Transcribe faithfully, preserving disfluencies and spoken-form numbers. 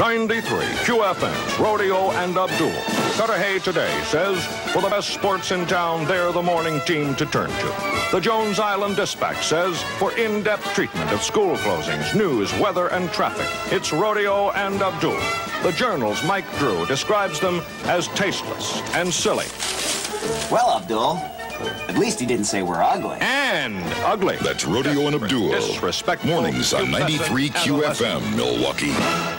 ninety-three Q F M's Rodeo and Abdul. Cudahy Today says, for the best sports in town, they're the morning team to turn to. The Jones Island Dispatch says, for in-depth treatment of school closings, news, weather, and traffic, it's Rodeo and Abdul. The Journal's Mike Drew describes them as tasteless and silly. Well, Abdul, at least he didn't say we're ugly. And ugly. That's Rodeo and Abdul. Disrespectful. Mornings on ninety-three Q F M, Milwaukee.